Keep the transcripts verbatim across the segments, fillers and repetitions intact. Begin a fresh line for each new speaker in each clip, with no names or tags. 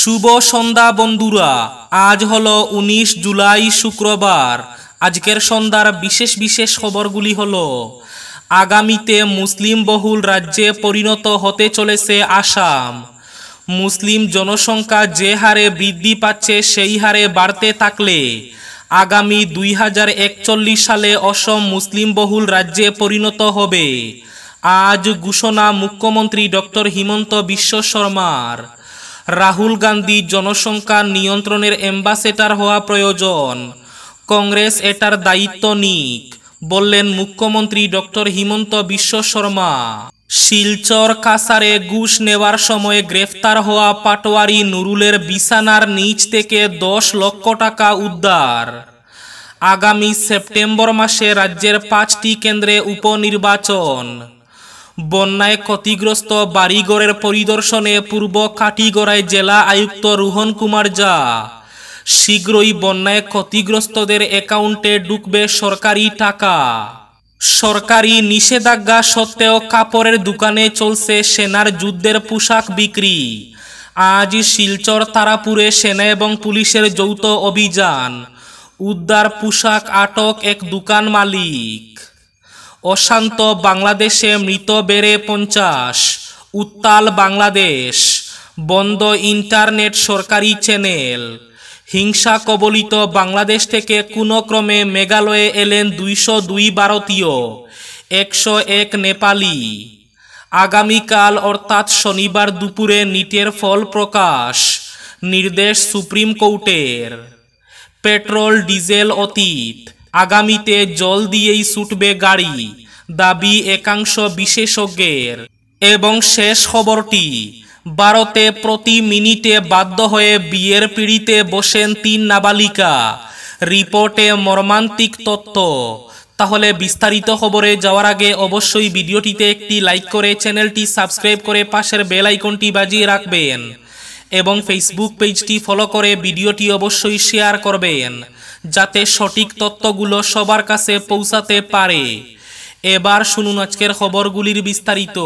শুভ সন্ধ্যা বন্ধুরা, আজ হলো উনিশ জুলাই শুক্রবার। আজকের সন্ধ্যার বিশেষ বিশেষ খবরগুলি হলো: আগামীতে মুসলিম বহুল রাজ্যে পরিণত হতে চলেছে আসাম। মুসলিম জনসংখ্যা যে হারে বৃদ্ধি পাচ্ছে সেই হারে বাড়তে থাকলে আগামী দুই হাজার একচল্লিশ সালে অসম মুসলিম বহুল রাজ্যে পরিণত হবে। আজ ঘোষণা মুখ্যমন্ত্রী ডক্টর হিমন্ত বিশ্ব শর্মার। রাহুল গান্ধী জনসংখ্যা নিয়ন্ত্রণের অ্যাম্বাসেডর হওয়া প্রয়োজন, কংগ্রেস এটার দায়িত্ব নিক, বললেন মুখ্যমন্ত্রী ডক্টর হিমন্ত বিশ্ব শর্মা। শিলচর কাছাড়ে ঘুষ নেওয়ার সময় গ্রেফতার হওয়া পাটোয়ারি নুরুলের বিছানার নিচ থেকে দশ লক্ষ টাকা উদ্ধার। আগামী সেপ্টেম্বর মাসে রাজ্যের পাঁচটি কেন্দ্রে উপনির্বাচন। বন্যায় ক্ষতিগ্রস্ত বাড়িঘরের পরিদর্শনে পূর্ব কাটিগড়ায় জেলা আয়ুক্ত রোহন কুমার ঝা। শীঘ্রই বন্যায় ক্ষতিগ্রস্তদের অ্যাকাউন্টে ঢুকবে সরকারি টাকা। সরকারি নিষেধাজ্ঞা সত্ত্বেও কাপড়ের দোকানে চলছে সেনার যুদ্ধের পোশাক বিক্রি। আজ শিলচর তারাপুরে সেনা এবং পুলিশের যৌথ অভিযান, উদ্ধার পোশাক, আটক এক দোকান মালিক। অশান্ত বাংলাদেশে মৃত বেড়ে পঞ্চাশ, উত্তাল বাংলাদেশ, বন্ধ ইন্টারনেট সরকারি চ্যানেল। হিংসা কবলিত বাংলাদেশ থেকে কোনো ক্রমে মেঘালয়ে এলেন দুইশো দুই ভারতীয়, একশো এক নেপালি। আগামীকাল অর্থাৎ শনিবার দুপুরে নিটের ফল প্রকাশ, নির্দেশ সুপ্রিম কোর্টের। পেট্রোল ডিজেল অতীত, আগামীতে জল দিয়েই ছুটবে গাড়ি, দাবি একাংশ বিশেষজ্ঞের। এবং শেষ খবরটি, ভারতে প্রতি মিনিটে বাধ্য হয়ে বিয়ের পিঁড়িতে বসেন তিন নাবালিকা, রিপোর্টে মর্মান্তিক তথ্য। তাহলে বিস্তারিত খবরে যাওয়ার আগে অবশ্যই ভিডিওটিতে একটি লাইক করে চ্যানেলটি সাবস্ক্রাইব করে পাশের বেল আইকনটি বাজিয়ে রাখবেন এবং ফেসবুক পেজটি ফলো করে ভিডিওটি অবশ্যই শেয়ার করবেন যাতে সঠিক তথ্যগুলো সবার কাছে পৌঁছাতে পারে। এবার শুনুন আজকের খবরগুলির বিস্তারিত।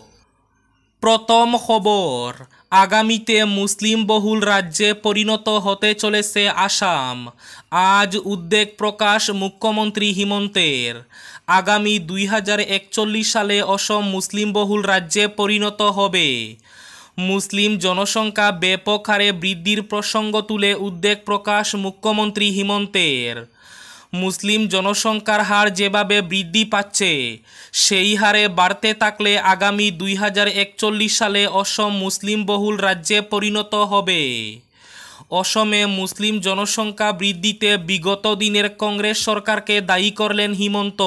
প্রথম খবর, আগামীতে মুসলিম বহুল রাজ্যে পরিণত হতে চলেছে আসাম। আজ উদ্বেগ প্রকাশ মুখ্যমন্ত্রী হিমন্তের। আগামী দুই হাজার একচল্লিশ সালে অসম মুসলিম বহুল রাজ্যে পরিণত হবে। মুসলিম জনসংখ্যা ব্যাপক হারে বৃদ্ধির প্রসঙ্গ তুলে উদ্বেগ প্রকাশ মুখ্যমন্ত্রী হিমন্তের। মুসলিম জনসংখ্যার হার যেভাবে বৃদ্ধি পাচ্ছে সেই হারে বাড়তে থাকলে আগামী দুই হাজার একচল্লিশ সালে অসম মুসলিম বহুল রাজ্যে পরিণত হবে। অসমে মুসলিম জনসংখ্যা বৃদ্ধিতে বিগত দিনের কংগ্রেস সরকারকে দায়ী করলেন হিমন্ত।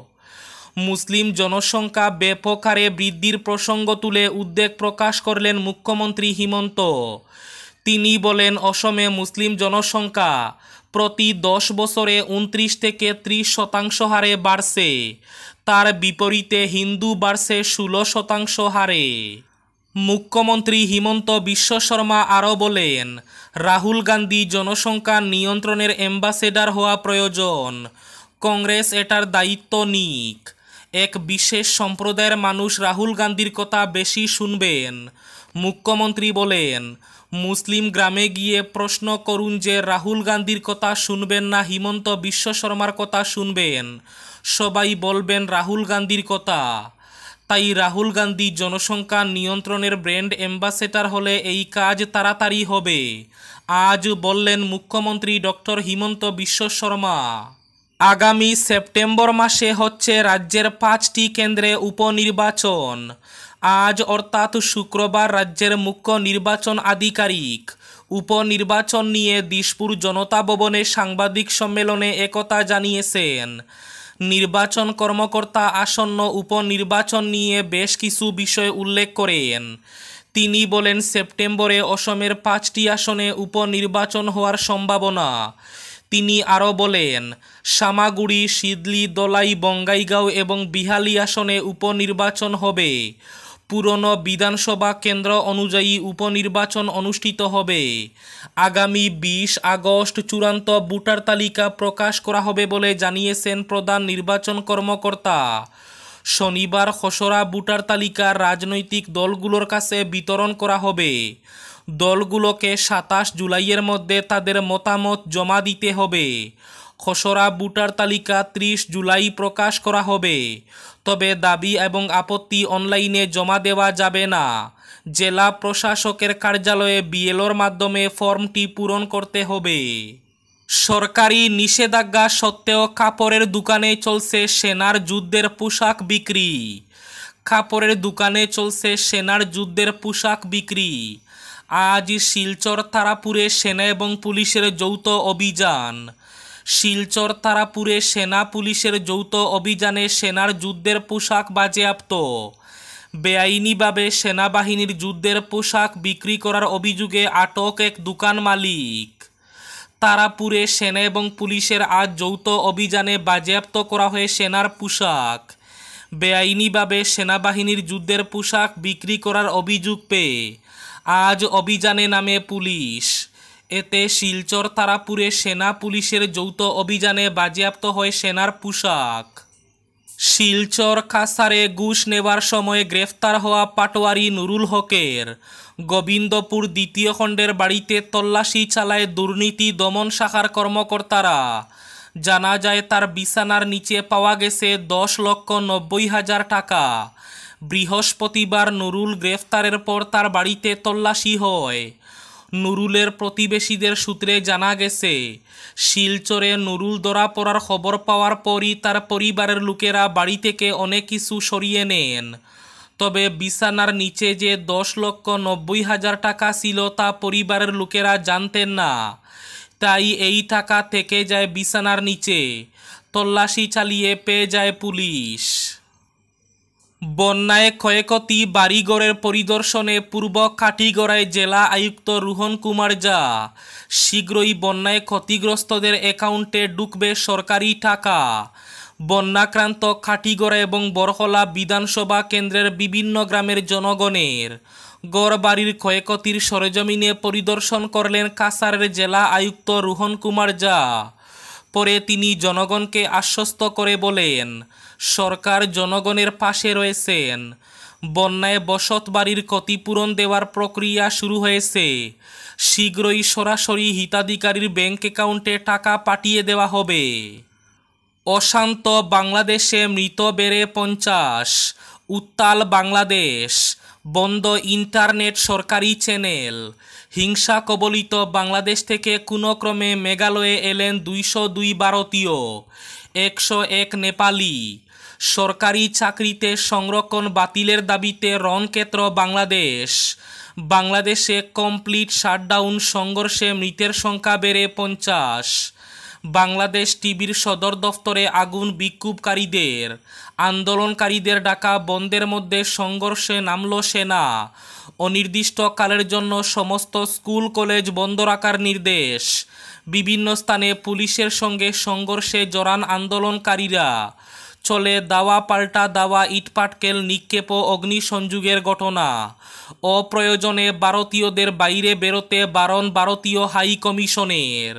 মুসলিম জনসংখ্যা ব্যাপক হারে বৃদ্ধির প্রসঙ্গ তুলে উদ্বেগ প্রকাশ করলেন মুখ্যমন্ত্রী হিমন্ত। তিনি বলেন, অসমে মুসলিম জনসংখ্যা প্রতি দশ বছরে উনত্রিশ থেকে ত্রিশ শতাংশ হারে বাড়ছে, তার বিপরীতে হিন্দু বাড়ছে ষোলো শতাংশ হারে। মুখ্যমন্ত্রী হিমন্ত বিশ্ব শর্মা আরও বলেন, রাহুল গান্ধী জনসংখ্যা নিয়ন্ত্রণের অ্যাম্বাসেডর হওয়া প্রয়োজন, কংগ্রেস এটার দায়িত্ব নিক। এক বিশেষ সম্প্রদায়ের মানুষ রাহুল গান্ধীর কথা বেশি শুনবেন। মুখ্যমন্ত্রী বলেন, মুসলিম গ্রামে গিয়ে প্রশ্ন করুন যে রাহুল গান্ধীর কথা শুনবেন না হিমন্ত বিশ্ব শর্মার কথা শুনবেন, সবাই বলবেন রাহুল গান্ধীর কথা। তাই রাহুল গান্ধী জনসংখ্যা নিয়ন্ত্রণের ব্র্যান্ড অ্যাম্বাসেডর হলে এই কাজ তাড়াতাড়ি হবে, আজ বললেন মুখ্যমন্ত্রী ডক্টর হিমন্ত বিশ্ব শর্মা। আগামী সেপ্টেম্বর মাসে হচ্ছে রাজ্যের পাঁচটি কেন্দ্রে উপনির্বাচন। আজ অর্থাৎ শুক্রবার রাজ্যের মুখ্য নির্বাচন আধিকারিক উপনির্বাচন নিয়ে দিশপুর জনতা ভবনে সাংবাদিক সম্মেলনে একথা জানিয়েছেন। নির্বাচন কর্মকর্তা আসন্ন উপনির্বাচন নিয়ে বেশ কিছু বিষয় উল্লেখ করেন। তিনি বলেন, সেপ্টেম্বরে অসমের পাঁচটি আসনে উপনির্বাচন হওয়ার সম্ভাবনা। তিনি আরও বলেন, সামাগুড়ি, সিদলি, দলাই, বঙ্গাইগাঁও এবং বিহালি আসনে উপনির্বাচন হবে। পুরনো বিধানসভা কেন্দ্র অনুযায়ী উপনির্বাচন অনুষ্ঠিত হবে। আগামী বিশ আগস্ট চূড়ান্ত ভোটার তালিকা প্রকাশ করা হবে বলে জানিয়েছেন প্রধান নির্বাচন কর্মকর্তা। শনিবার খসড়া ভোটার তালিকা রাজনৈতিক দলগুলোর কাছে বিতরণ করা হবে। দলগুলোকে সাতাশ জুলাইয়ের মধ্যে তাদের মতামত জমা দিতে হবে। খসড়া ভোটার তালিকা ত্রিশ জুলাই প্রকাশ করা হবে। তবে দাবি এবং আপত্তি অনলাইনে জমা দেওয়া যাবে না। জেলা প্রশাসকের কার্যালয়ে বিএলওর মাধ্যমে ফর্মটি পূরণ করতে হবে। সরকারি নিষেধাজ্ঞা সত্ত্বেও কাপড়ের দোকানে চলছে সেনার যুদ্ধের পোশাক বিক্রি। কাপড়ের দোকানে চলছে সেনার যুদ্ধের পোশাক বিক্রি। আজ শিলচর তারাপুরে সেনা এবং পুলিশের যৌথ অভিযান। শিলচর তারাপুরে সেনা পুলিশের যৌথ অভিযানে সেনার যুদ্ধের পোশাক বাজেয়াপ্ত। বেআইনিভাবে সেনাবাহিনীর যুদ্ধের পোশাক বিক্রি করার অভিযোগে আটক এক দোকান মালিক। তারাপুরে সেনা এবং পুলিশের আজ যৌথ অভিযানে বাজেয়াপ্ত করা হয় সেনার পোশাক। বেআইনিভাবে সেনাবাহিনীর যুদ্ধের পোশাক বিক্রি করার অভিযোগ পেয়ে আজ অভিযানে নামে পুলিশ। এতে শিলচর তারাপুরে সেনা পুলিশের যৌথ অভিযানে বাজেয়াপ্ত হয় সেনার পোশাক। শিলচর কাছাড়ে ঘুষ নেবার সময় গ্রেফতার হওয়া পাটোয়ারি নুরুল হকের গোবিন্দপুর দ্বিতীয় খণ্ডের বাড়িতে তল্লাশি চালায় দুর্নীতি দমন শাখার কর্মকর্তারা। জানা যায় তার বিছানার নিচে পাওয়া গেছে দশ লক্ষ নব্বই হাজার টাকা। বৃহস্পতিবার নুরুল গ্রেফতারের পর তার বাড়িতে তল্লাশি হয়। নুরুলের প্রতিবেশীদের সূত্রে জানা গেছে, শিলচরে নুরুল ধরা পড়ার খবর পাওয়ার পরই তার পরিবারের লোকেরা বাড়ি থেকে অনেক কিছু সরিয়ে নেন। তবে বিছানার নিচে যে দশ লক্ষ নব্বই হাজার টাকা ছিল তা পরিবারের লোকেরা জানতেন না। তাই এই টাকা থেকে যায় বিছানার নিচে। তল্লাশি চালিয়ে পেয়ে যায় পুলিশ। বন্যায় ক্ষয়ক্ষতি বাড়িঘরের পরিদর্শনে পূর্ব কাটিগড়ায় জেলা আয়ুক্ত রোহন কুমার ঝা। শীঘ্রই বন্যায় ক্ষতিগ্রস্তদের অ্যাকাউন্টে ঢুকবে সরকারি টাকা। বন্যাক্রান্ত কাটিগড়া এবং বরহলা বিধানসভা কেন্দ্রের বিভিন্ন গ্রামের জনগণের গড়বাড়ির ক্ষয়ক্ষতির সরেজমিনে পরিদর্শন করলেন কাছাড়ের জেলা আয়ুক্ত রোহন কুমার ঝা। পরে তিনি জনগণকে আশ্বস্ত করে বলেন, সরকার জনগণের পাশে রয়েছেন। বন্যায় বসত বাড়ির ক্ষতিপূরণ দেওয়ার প্রক্রিয়া শুরু হয়েছে। শীঘ্রই সরাসরি হিতাধিকারীর ব্যাংক অ্যাকাউন্টে টাকা পাঠিয়ে দেওয়া হবে। অশান্ত বাংলাদেশে মৃত বেড়ে পঞ্চাশ। উত্তাল বাংলাদেশ, বন্ধ ইন্টারনেট সরকারি চ্যানেল। হিংসা কবলিত বাংলাদেশ থেকে কোনো ক্রমে মেঘালয়ে এলেন দুইশো দুই ভারতীয়, একশো এক নেপালি। সরকারি চাকরিতে সংরক্ষণ বাতিলের দাবিতে রণক্ষেত্র বাংলাদেশ। বাংলাদেশে কমপ্লিট শাটডাউন সংঘর্ষে মৃতের সংখ্যা বেড়ে পঞ্চাশ। বাংলাদেশ টিভির সদর দফতরে আগুন বিক্ষোভকারীদের। আন্দোলনকারীদের ডাকা বন্ধের মধ্যে সংঘর্ষে নামল সেনা। অনির্দিষ্টকালের জন্য সমস্ত স্কুল কলেজ বন্ধ রাখার নির্দেশ। বিভিন্ন স্থানে পুলিশের সঙ্গে সংঘর্ষে জড়ান আন্দোলনকারীরা। চলে দাওয়া পাল্টা দাওয়া, ইটপাটকেল নিক্ষেপ ও অগ্নিসংযোগের ঘটনা। অপ্রয়োজনে ভারতীয়দের বাইরে বেরোতে বারণ ভারতীয় হাই কমিশনের।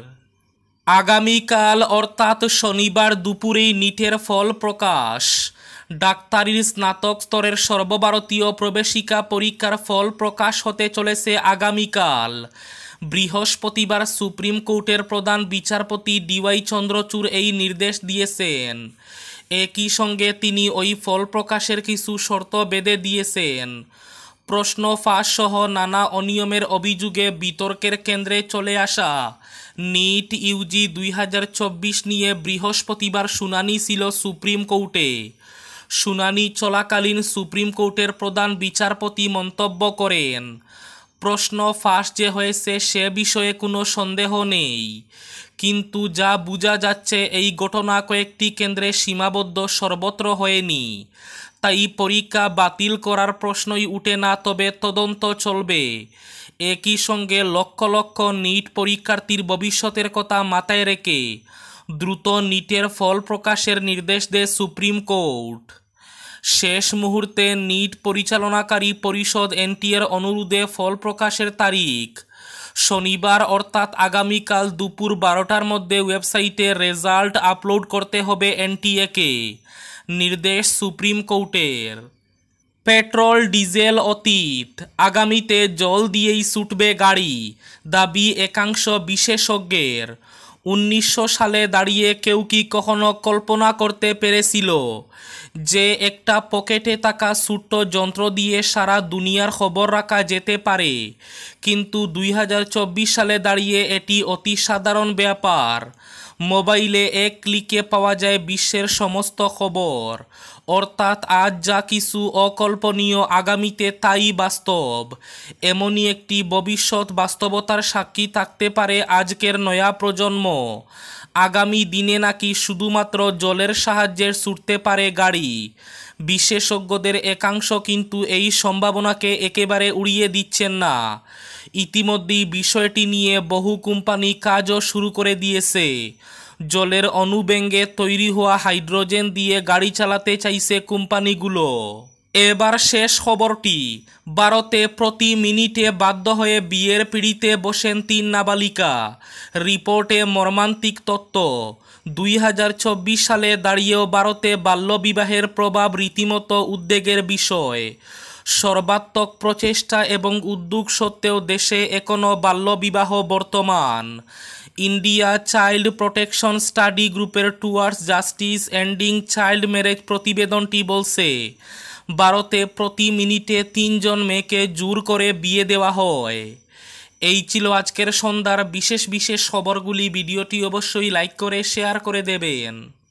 আগামীকাল অর্থাৎ শনিবার দুপুরেই নিটের ফল প্রকাশ। ডাক্তারির স্নাতক স্তরের সর্বভারতীয় প্রবেশিকা পরীক্ষার ফল প্রকাশ হতে চলেছে আগামীকাল। বৃহস্পতিবার সুপ্রিম কোর্টের প্রধান বিচারপতি ডিওয়াই চন্দ্রচূড় এই নির্দেশ দিয়েছেন। একই সঙ্গে তিনি ওই ফল প্রকাশের কিছু শর্ত বেঁধে দিয়েছেন। প্রশ্ন ফাঁস সহ নানা অনিয়মের অভিযোগে বিতর্কের কেন্দ্রে চলে আসা নিট ইউজি দুই হাজার চব্বিশ নিয়ে বৃহস্পতিবার শুনানি ছিল সুপ্রিম কোর্টে। শুনানি চলাকালীন সুপ্রিম কোর্টের প্রধান বিচারপতি মন্তব্য করেন, প্রশ্ন ফাঁস যে হয়েছে সে বিষয়ে কোনো সন্দেহ নেই, কিন্তু যা বোঝা যাচ্ছে এই ঘটনা কয়েকটি কেন্দ্রে সীমাবদ্ধ, সর্বত্র হয়নি। তাই পরীক্ষা বাতিল করার প্রশ্নই উঠে না, তবে তদন্ত চলবে। একই সঙ্গে লক্ষ লক্ষ নিট পরীক্ষার্থীর ভবিষ্যতের কথা মাথায় রেখে দ্রুত নিটের ফল প্রকাশের নির্দেশ দেয় সুপ্রিম কোর্ট। শেষ মুহূর্তে নিট পরিচালনাকারী পরিষদ এনটিএর অনুরোধে ফল প্রকাশের তারিখ শনিবার অর্থাৎ আগামীকাল দুপুর বারোটার মধ্যে ওয়েবসাইটে রেজাল্ট আপলোড করতে হবে এনটিএকে, নির্দেশ সুপ্রিম কোর্টের। পেট্রোল ডিজেল অতীত, আগামীতে জল দিয়েই ছুটবে গাড়ি, দাবি একাংশ বিশেষজ্ঞের। উনিশশো সালে দাঁড়িয়ে কেউ কি কখনো কল্পনা করতে পেরেছিল যে একটা পকেটে থাকা ছোট্ট যন্ত্র দিয়ে সারা দুনিয়ার খবর রাখা যেতে পারে? কিন্তু দুই হাজার চব্বিশ সালে দাঁড়িয়ে এটি অতি সাধারণ ব্যাপার। মোবাইলে এক ক্লিকে পাওয়া যায় বিশ্বের সমস্ত খবর। অর্থাৎ আজ যা কিছু অকল্পনীয়, আগামীতে তাই বাস্তব। এমনই একটি ভবিষ্যৎ বাস্তবতার সাক্ষী থাকতে পারে আজকের নয়া প্রজন্ম। আগামী দিনে নাকি শুধুমাত্র জলের সাহায্যে ছুটতে পারে গাড়ি। বিশেষজ্ঞদের একাংশ কিন্তু এই সম্ভাবনাকে একেবারে উড়িয়ে দিচ্ছেন না। ইতিমধ্যেই বিষয়টি নিয়ে বহু কোম্পানি কাজও শুরু করে দিয়েছে। জলের অণুব্যঙ্গে তৈরি হওয়া হাইড্রোজেন দিয়ে গাড়ি চালাতে চাইছে কোম্পানিগুলো। এবার শেষ খবরটি। ভারতে প্রতি মিনিটে বাধ্য হয়ে বিয়ের পিঁড়িতে বসেন তিন নাবালিকা। রিপোর্টে মর্মান্তিক তথ্য। দুই হাজার চব্বিশ সালে দাঁড়িয়েও ভারতে বাল্যবিবাহের প্রভাব রীতিমতো উদ্বেগের বিষয়। সর্বাত্মক প্রচেষ্টা এবং উদ্যোগ সত্ত্বেও দেশে এখনও বাল্যবিবাহ বর্তমান। ইন্ডিয়া চাইল্ড প্রোটেকশন স্টাডি গ্রুপের towards justice ending child marriage প্রতিবেদনটি বলছে, ভারতে প্রতি মিনিটে তিনজন মেয়েকে জোর করে বিয়ে দেওয়া হয়। এই ছিল আজকের সন্ধ্যার বিশেষ বিশেষ খবরগুলি। ভিডিওটি অবশ্যই লাইক করে শেয়ার করে দেবেন।